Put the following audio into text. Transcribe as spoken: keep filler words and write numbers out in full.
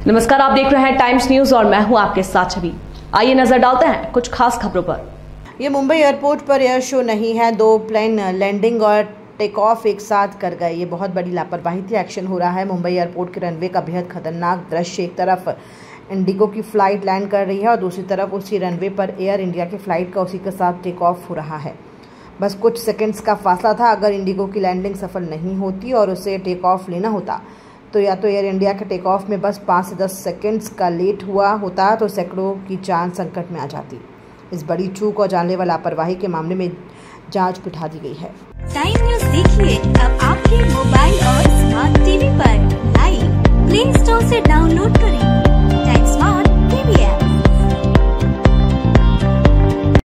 नमस्कार, आप देख रहे हैं टाइम्स न्यूज और मैं हूं आपके साथ छवि। आइए नजर डालते हैं कुछ खास खबरों पर। ये मुंबई एयरपोर्ट पर एयर शो नहीं है। दो प्लेन लैंडिंग और टेक ऑफ एक साथ कर गए। ये बहुत बड़ी लापरवाही थी। एक्शन हो रहा है मुंबई एयरपोर्ट के रनवे का बेहद खतरनाक दृश्य। एक तरफ इंडिगो की फ्लाइट लैंड कर रही है और दूसरी तरफ उसी रनवे पर एयर इंडिया की फ्लाइट का उसी के साथ टेक ऑफ हो रहा है। बस कुछ सेकंड्स का फासला था। अगर इंडिगो की लैंडिंग सफल नहीं होती और उसे टेक ऑफ लेना होता तो या तो एयर इंडिया के टेक ऑफ में बस पाँच से दस सेकंड्स का लेट हुआ होता तो सैकड़ों की जान संकट में आ जाती। इस बड़ी चूक और जानलेवा लापरवाही के मामले में जांच बिठा दी गई है। टाइम न्यूज देखिए अब आपके मोबाइल और स्मार्ट टीवी पर। लाइव प्ले स्टोर से डाउनलोड करें टाइम स्मार्ट टीवी ऐप।